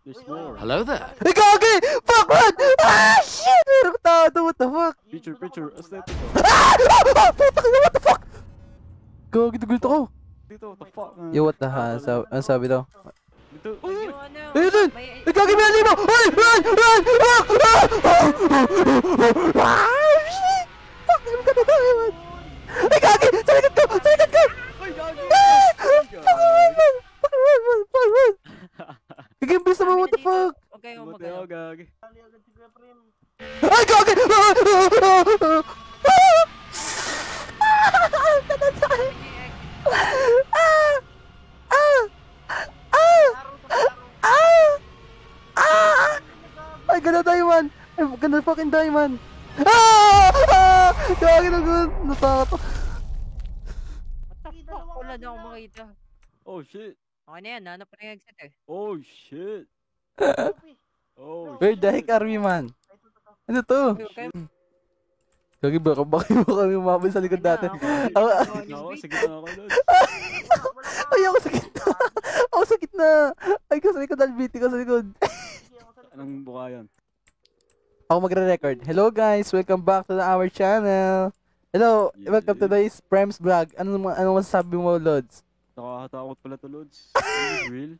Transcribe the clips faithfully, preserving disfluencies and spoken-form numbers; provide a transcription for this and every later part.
There's more. Hello there. Hey, gagi! Fuck, man! Ah, shit! Meron tado, what the fuck? Picture, picture. Aesthetic. Ah! Ah! Putak na, what the fuck? Gagi, nagulit ako. Dito, what the fuck? Yo, what the ha? Sa ano sabi daw? Dito. Ayun! Ay, gagi, may alimo! Ay! Run! Run! Ah! Ah! Ah! Shit! Fuck! Ano ka na tayo, man? Ay, gagi! Sa likod ko! Sa likod ko! Ay, gagi! Ah! Fuck, run, man! Fuck, run, man! Fuck, run! Gagi, ang bilis naman, what the fuck? Okay, oh, Buti ako, gagi. Ay, gagi! Ah! Ah! Ah! Ah! Kanatay! Ah! Ah! Ah! Ah! Ah! Ay, ganda diamond! Ay, ganda fucking diamond! Ah! Ah! Gagi, natakot. What the fuck? Wala na akong makita. Oh, shit. Okay na yan, hanap pa na yung exit eh. Oh, shit. Oh, Where the heck are we, man? Ano to? Gagi, baka baka mo kami umabay sa likod natin. Ako, sige na ako, Lord. Ay, ako sa gitna. Ako sa gitna. Ay, ko sa likod. Albiti ko sa likod. Anong buka yan? Ako magre-record. Hello guys, welcome back to our channel. Hello, welcome to today's Prems vlog. Ano ano masasabi mo, Lods? Nakakatakot pala to, Lods. Is real?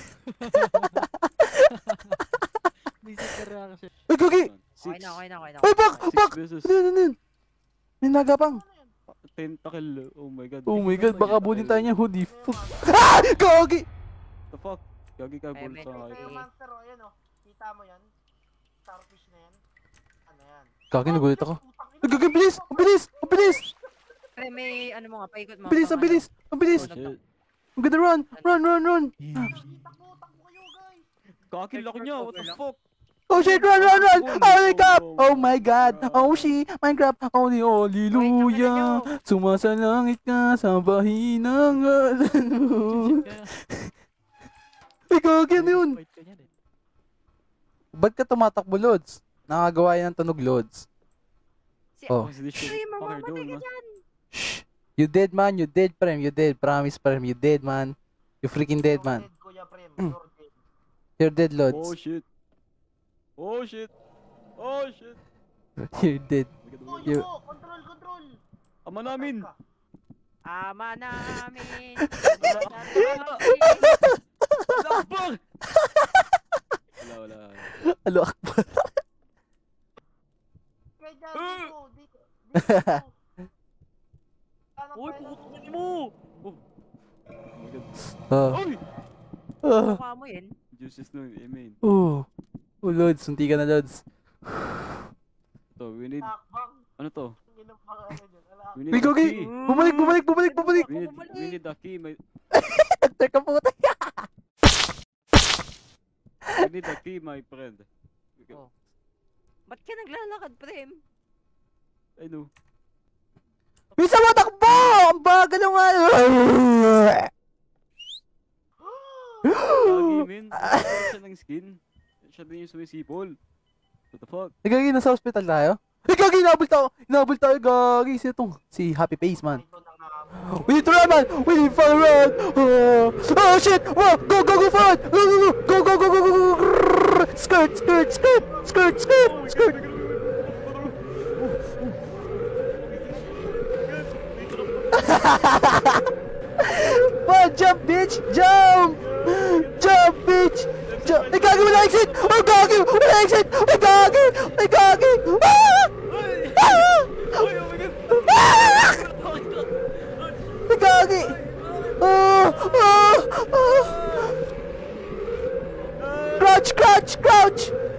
Ay, Gagi! Okay na, okay na, okay na. Ay, bak! Bak! beses. Ano, ano, ano? May nagapang. Tentacle. Oh my god. Oh my god, baka bunin tayo niya. Hoodie. Fuck. Ah! Gagi! The fuck? Gagi ka, Ay, bulsa may- ka. Pero monster, oh, ayan, oh. Kita mo yan? Starfish na yan. Ano yan? Gagi, nagulit ako. Ay, Gagi, ang bilis! Ang bilis! Ang bilis! Pre, may ano mo nga, paikot mo. Ang bilis! Ang bilis! Ang bilis! Oh shit. I'm gonna run! Run! Run! Run! Takbo, takbo kayo, guys! Kaki laki niya, what the fuck? Oh shit! Run! Run! Run! Oh my god! Oh my god! Oh she! Minecraft! Holy hallelujah! Sumasalangit ka sa bahinang ngalan mo. Ay, Gagi, ano yun? Ba't ka tumatakbo, Lods? Nakagawa yan ng tunog, Lods. Si- Oh. What's this shit? Pre, Fucker mamamatay doing, ka man? dyan. Shh! You dead, man. You dead, Prem. You dead. Promise, Prem. You dead, man. You freaking dead, man. Dead, Kuya Prem, you're dead. You're dead, Oh Lods. shit. Oh shit. Oh shit. You're dead. Oh, You- yun mo! Control, control! Ama namin. Ama namin. Lakbang! Wala, wala. Alo, akbar. Kaya dyan, dito, dito, dito. Ano Uy, pa yan? putukin mo! Oh. Oh my god. Ah. Oy! Ah. Mukha mo yun. Juices no, I mean. Oh. Oh, Lods. Sunti ka na, Lods. Ito, we need... Takbang. Ano to? Yun ang mga ano dyan. Wala. We need Uy, a Gagi! key. Bumalik, bumalik, bumalik, bumalik! We need, we need a key. My, Actor ka puta. we need a key, my friend. We can- Oh. Ba't ka naglalakad, Prem? I know. Bisa mo takbo! Ang bagal ng ano! Gagi, man. Ano siya ng skin? Siya din yung sumisipol. What the fuck? Eh, Gagi, nasa hospital tayo? Eh, Gagi, inabol tayo! Inabol tayo, Gagi! Sino tong? Si Happy Face, man. Ito na nga. We need to run, man! We need to run! Oh, oh shit! Oh, go, go, go forward! Go, go, go, go, go, go, go, go, go! Skirt, skirt, skirt, skirt, skirt, skirt! Oh, jump, bitch! Jump! Jump, bitch! Jump! Ay, Gagi, wala exit! Oh, Gagi! Wala exit! Ay, Gagi! Ay, Gagi! Ah! Ah! Oy, oh my god! Ah! Ay, Gagi! Oh! Oh! Oh! Crouch! Crouch! Crouch!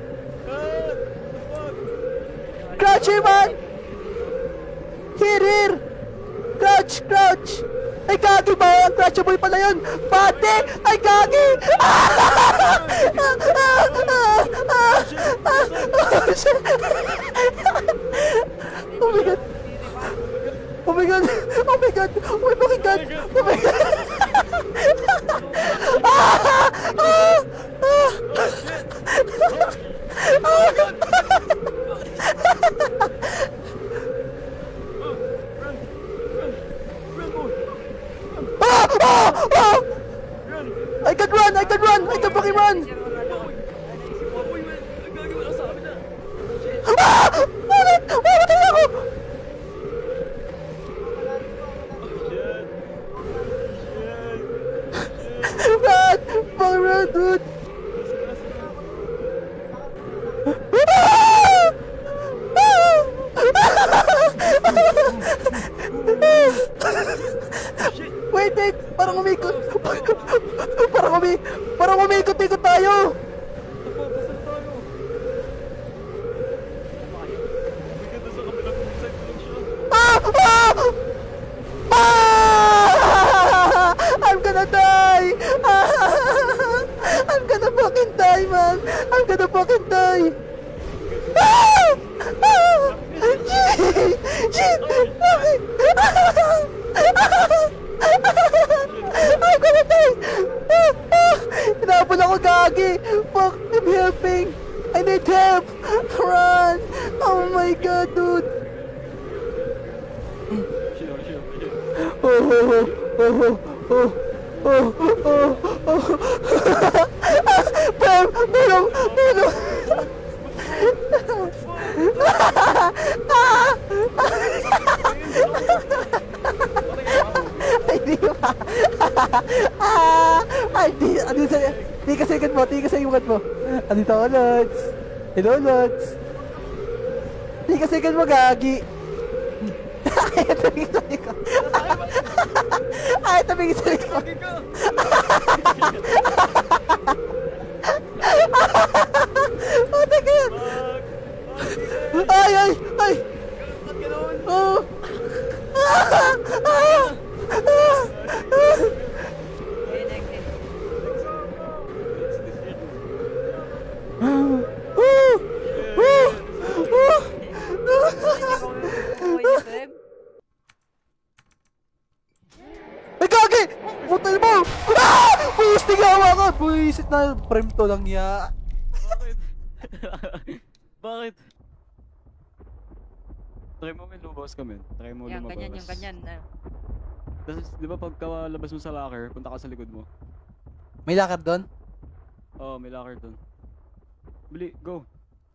Crouch here, man! Here, here! Crouch! Crouch! Ay, Gagi ba? Ang crouchable pala yun! Pate! Ay, Gagi! Ah! Ah! Ah! Ah! Ah! Oh, shit! Oh my god! Oh my god! Oh my god! Oh my fucking god! Oh my god! Ah! Ah! Ah! Oh my god! Ah! Ah! Ah! I can run! I can run! I can fucking run! Ah! Bakit? Mamatay ako! Run! Bang run, dude! Ah! Wait, wait! Parang umikot! Parang umi... Parang umikot-ikot tayo! Ah! Ah! Ah! I'm gonna die! Ah! I'm gonna fucking die, man! I'm gonna fucking die! Ah! Ah! Shit! Shit! I'm gonna die! Ah! Ah! Hinabol ako, gagi! Fuck! I'm helping! I need help! Run! Oh my god, dude! Oh, oh, oh, oh, oh, oh, oh, oh, Pam! Tulong! Tulong! Ay, di ba? Ay, di, ano sa... Di ka second mo, di ka second mo. Andito ako, Lods. Hello, Lods. Di ka second mo, gagi. Ay, tabing sa likod. Ay, tabing sa likod. Oh, teka yan. Ay, ay, ay. Oh. Ah, ah, ah, ah. Ay, gagi! Putay mo! Ah! Buisting hawa ka! Buisit na frame to lang ya. Bakit? Bakit? Try mo may lumabas ka, men. Try mo Yan, lumabas. ganyan, yung ganyan. ah. Tapos, di ba pagka labas mo sa locker, punta ka sa likod mo. May lakad doon? Oo, oh, may locker dun. Bili, go.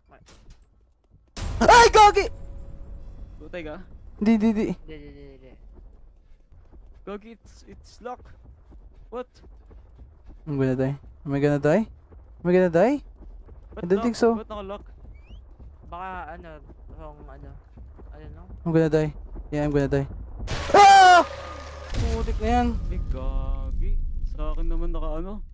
Ay, gagi! Butay ka? Hindi, hindi, hindi. Hindi, hindi, hindi, hindi. Gogi, it's, it's lock. What? I'm gonna die. Am I gonna die? Am I gonna die? Ba't I don't lock? think so. Ba't naka-lock? Baka ano, wrong ano. Ano no? I'm gonna die. Yeah, I'm gonna die. Ah! Putik na yan. Eh, gagi. Sa akin naman naka ano.